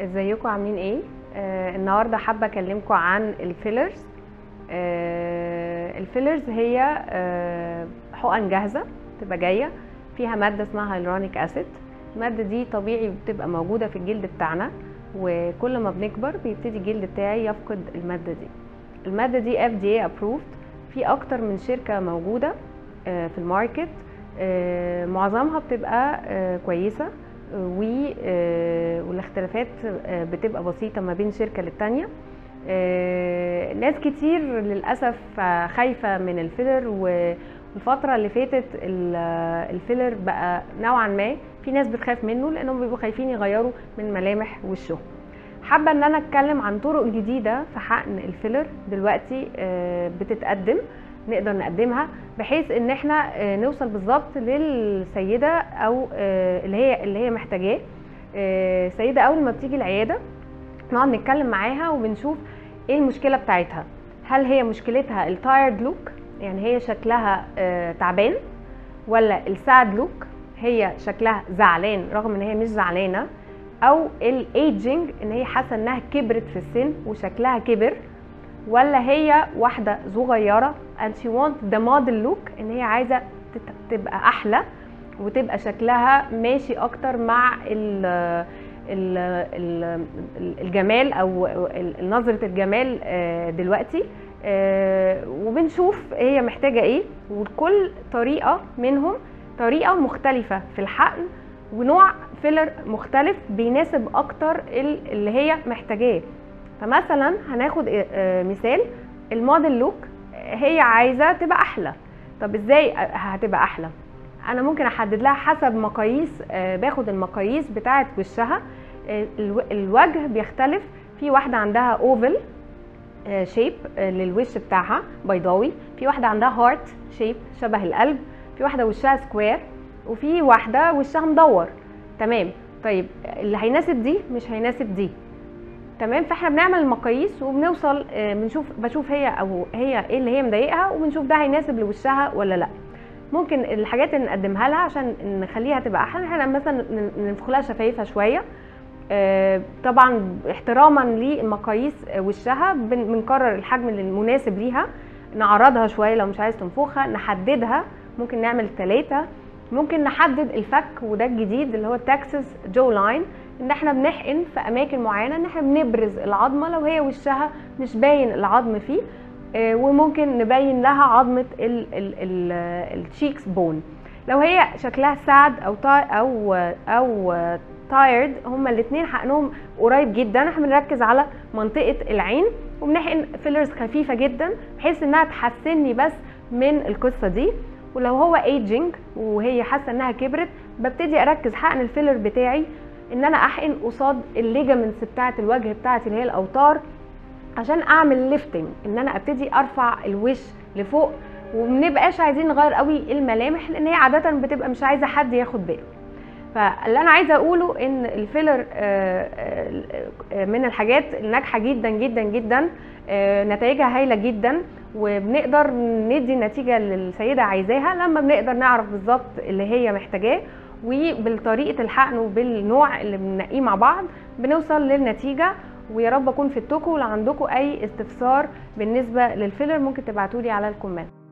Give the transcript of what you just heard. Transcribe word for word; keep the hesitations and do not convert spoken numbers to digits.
ازيكم عاملين ايه؟ آه النهارده حابه اكلمكم عن الفيلرز. آه الفيلرز هي آه حقن جاهزه بتبقى جايه فيها ماده اسمها هيلورونيك اسيد. الماده دي طبيعي بتبقى موجوده في الجلد بتاعنا، وكل ما بنكبر بيبتدي الجلد بتاعي يفقد الماده دي. الماده دي اف دي اي ابروفد في اكتر من شركه موجوده آه في الماركت. آه معظمها بتبقى آه كويسه، والاختلافات بتبقى بسيطة ما بين شركة للتانية. ناس كتير للأسف خايفة من الفيلر، والفترة اللي فاتت الفيلر بقى نوعا ما في ناس بتخاف منه لأنهم بيبقوا خايفين يغيروا من ملامح وشهم. حابة ان انا اتكلم عن طرق جديدة في حقن الفيلر دلوقتي بتتقدم نقدر نقدمها بحيث ان احنا نوصل بالظبط للسيده او اللي هي اللي هي محتاجاه. سيده اول ما بتيجي العياده نقعد نتكلم معاها وبنشوف ايه المشكله بتاعتها. هل هي مشكلتها التايرد لوك، يعني هي شكلها تعبان، ولا الساد لوك هي شكلها زعلان رغم ان هي مش زعلانه، او الايجنج ان هي حاسه انها كبرت في السن وشكلها كبر، ولا هي واحدة صغيرة and she want the model look ان هي عايزة تبقى احلى وتبقى شكلها ماشي اكتر مع ال ال ال الجمال او نظرة الجمال دلوقتي. وبنشوف هي محتاجة ايه، وكل طريقة منهم طريقة مختلفة في الحقن ونوع فيلر مختلف بيناسب اكتر اللي هي محتاجاه. فمثلا هناخد مثال الموديل لوك، هي عايزه تبقى احلى. طب ازاي هتبقى احلى؟ انا ممكن احدد لها حسب مقاييس، باخد المقاييس بتاعه وشها. الوجه بيختلف، في واحده عندها اوفل شيب للوش بتاعها بيضاوي، في واحده عندها هارت شيب شبه القلب، في واحده وشها سكوير، وفي واحده وشها مدور. تمام، طيب اللي هيناسب دي مش هيناسب دي. تمام، فاحنا بنعمل المقاييس وبنوصل بنشوف بشوف هي او هي ايه اللي هي مضايقها، وبنشوف ده هيناسب لوشها ولا لا. ممكن الحاجات اللي نقدمها لها عشان نخليها تبقى احلى، احنا مثلا ننفخ لها شفايفها شويه، طبعا احتراما لمقاييس وشها بنقرر الحجم المناسب ليها، نعرضها شويه لو مش عايز تنفخها، نحددها ممكن نعمل ثلاثه، ممكن نحدد الفك، وده الجديد اللي هو التكساس جو لاين، ان احنا بنحقن في اماكن معينه ان احنا بنبرز العظمه لو هي وشها مش باين العظم فيه، وممكن نبين لها عظمه التشيكس بون. لو هي شكلها ساد او تاي او او تايرد، هما الاثنين حقنهم قريب جدا. احنا بنركز على منطقه العين وبنحقن فيلرز خفيفه جدا بحيث انها تحسني بس من القصه دي. ولو هو ايجنج وهي حاسه انها كبرت، ببتدي اركز حقن الفيلر بتاعي ان انا احقن قصاد الليجامنتس بتاعه الوجه بتاعتي اللي هي الاوتار، عشان اعمل ليفتنج، ان انا ابتدي ارفع الوش لفوق، ومنبقاش عايزين نغير قوي الملامح لان هي عاده بتبقى مش عايزه حد ياخد باله. فاللي انا عايزه اقوله ان الفيلر من الحاجات الناجحه جدا جدا جدا، نتائجها هايله جدا، وبنقدر ندي النتيجه اللي السيده عايزاها لما بنقدر نعرف بالظبط اللي هي محتاجاه، وبالطريقه الحقن وبالنوع اللي بننقيه مع بعض بنوصل للنتيجه. ويا رب اكون فدتكم. ولو عندكم اي استفسار بالنسبه للفيلر ممكن تبعتولي على الكومنت.